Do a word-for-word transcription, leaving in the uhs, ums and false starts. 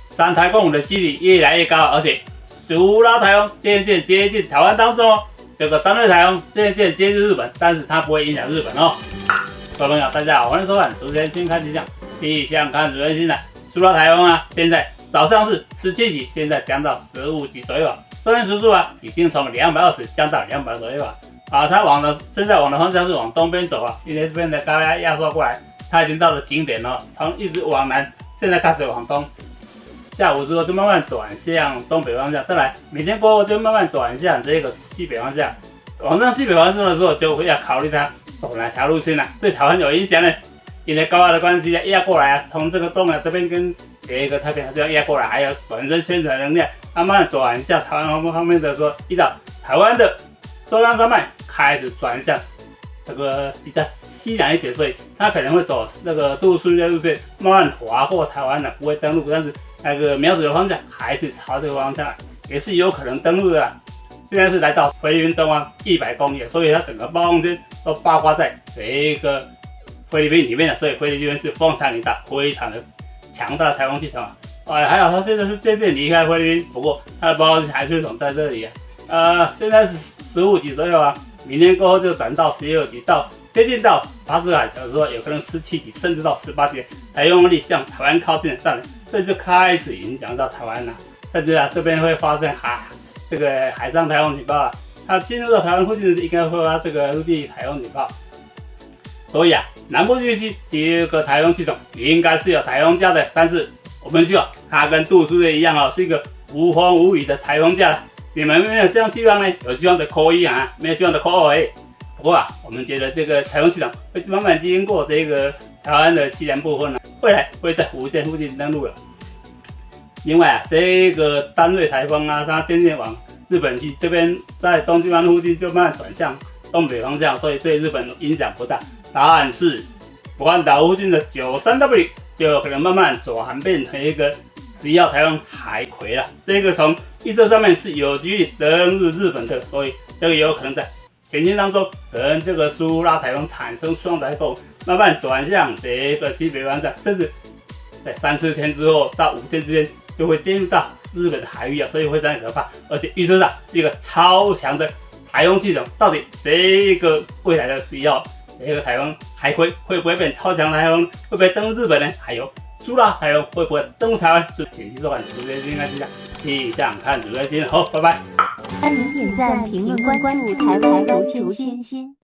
山台风的几率越来越高，而且苏拉台风渐渐接近台湾当中哦。这个单位台风渐渐接近日本，但是它不会影响日本哦。各位朋友，大家好，欢迎收看《主持人先看气象》，气象看主持人心的苏拉台风啊，现在早上是十七级，现在降到十五级左右啊。中间时速啊，已经从两百二十降到两百左右啊。啊，它往的现在往的方向是往东边走啊，因为这边的高压压缩过来，它已经到了顶点了，从一直往南，现在开始往东。下午之后就慢慢转向东北方向，再来明天过后就慢慢转向这个西北方向。往上西北方向的时候，就会要考虑它走哪条路线啊，对台湾有影响呢。因为高压的关系啊，压过来啊，从这个东南这边跟这个太平洋这样压过来，还有本身宣传能量，慢慢转向台湾方面的说，一到台湾的中央山脉开始转向这个比较西南一点，所以它可能会走那个杜苏芮路线，慢慢划过台湾的，不会登陆，但是那个瞄准的方向还是朝这个方向，也是有可能登陆的啦。现在是来到菲律宾东方一百公里，所以它整个暴风圈都包括在这个菲律宾里面的，所以菲律宾是风场很大，非常的强大的台风系统啊。哎，还好它现在是渐渐离开菲律宾，不过它的暴风圈还是总在这里啊。呃，现在是十五级左右啊，明天过后就涨到十六级，到接近到巴士海峡的时候，有可能十七级，甚至到十八级，台风力向台湾靠近的上来，所以就开始影响到台湾了。甚至啊，这边会发生海这个海上台风警报啊，它进入到台湾附近的应该会发这个陆地台风警报。所以啊，南部地区第二个台风系统应该是有台风假的，但是我们希望它跟杜苏芮一样哦，是一个无风无雨的台风假了。你们没有这样希望呢？有希望的扣一啊，没有希望的扣二。不过啊，我们觉得这个台风系统会慢慢经过这个台湾的西南部分呢，未来会在福建附近登陆了。另外啊，这个单位台风啊，它渐渐往日本去，这边在东京湾附近就慢慢转向东北方向，所以对日本影响不大。答案是，북한岛附近的九三 W 就有可能慢慢转变成一个十一号台风海葵了。这个从预测上面是有机会登陆日本的，所以这个也有可能在前进当中跟这个苏拉台风产生双台风，慢慢转向这个西北方向，甚至在三四天之后到五天之间就会进入到日本的海域啊，所以会非常可怕。而且预测上是一个超强的台风系统，到底这个未来的十一号这个台风海葵会不会变超强台风，会不会登陆日本呢？还有苏拉台风会不会登陆台湾？是请继续看主持人看气象，气象看主持人好，拜拜。 欢迎点赞、评论、关注台湾如求先。